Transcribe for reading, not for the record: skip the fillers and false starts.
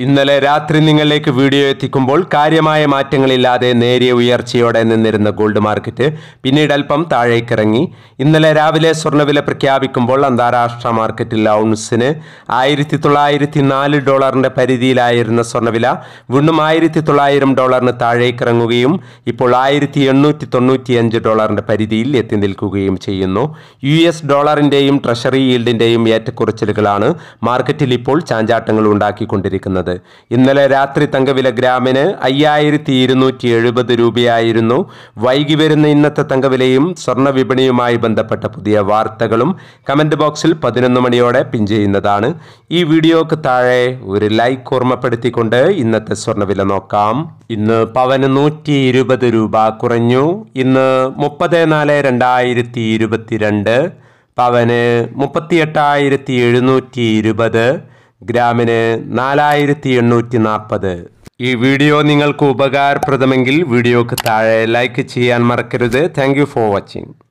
ഇന്നലെ രാത്രി നിങ്ങളിലേക്ക് വീഡിയോ എത്തിക്കുമ്പോൾ കാര്യമായ മാറ്റങ്ങളില്ലാതെ നേരിയ ഉയർച്ചയോടെ നിന്നിരുന്ന ഗോൾഡ് മാർക്കറ്റ് പിന്നീട് അല്പം താഴേക്കിറങ്ങി. ഇന്നലെ രാവിലെ സ്വർണ്ണവില പ്രഖ്യാപിക്കുമ്പോൾ അന്താരാഷ്ട്ര മാർക്കറ്റിൽ ഔൺസിന് $1904 പരിധിയിലായിരുന്ന സ്വർണ്ണവില വീണ്ടും $1900 താഴേക്കിറങ്ങുകയും ഇപ്പോൾ $1895 പരിധിയിൽ എത്തി നിൽക്കുകയും ചെയ്യുന്നു. US ഡോളറിൻ്റെയും ട്രഷറി ഈൽഡിൻ്റെയും ഏറ്റക്കുറച്ചിലുകളാണ് മാർക്കറ്റിൽ ഇപ്പോൾ ചാഞ്ചാട്ടങ്ങൾ ഉണ്ടാക്കിക്കൊണ്ടിരിക്കുന്നത്. ഇന്നലെ രാത്രി തങ്കവില ഗ്രാമിന് 5270 രൂപയായിരുന്നു. വൈകി വരുന്ന ഇന്നത്തെ തങ്കവിലയും സ്വർണ്ണ വിപണിയുമായി ബന്ധപ്പെട്ട പുതിയ വാർത്തകളും കമന്റ് ബോക്സിൽ 11 മണിയോടെ പിൻ ചെയ്യുന്നതാണ്. ഈ വീഡിയോക്ക് താഴെ ഒരു ലൈക്ക് ഓർമ്മപ്പെടുത്തിക്കൊണ്ട് ഇന്നത്തെ സ്വർണ്ണവില നോക്കാം. ഇന്ന് പവന് 120 രൂപ കുറഞ്ഞു. ഇന്ന് 30/4/2022 പവന് 38,720, ഗ്രാമിന് 4,840. ഈ വീഡിയോ നിങ്ങൾക്ക് ഉപകാരപ്രദമെങ്കിൽ വീഡിയോക്ക് താഴെ ലൈക്ക് ചെയ്യാൻ മറക്കരുത്. Thank you for watching.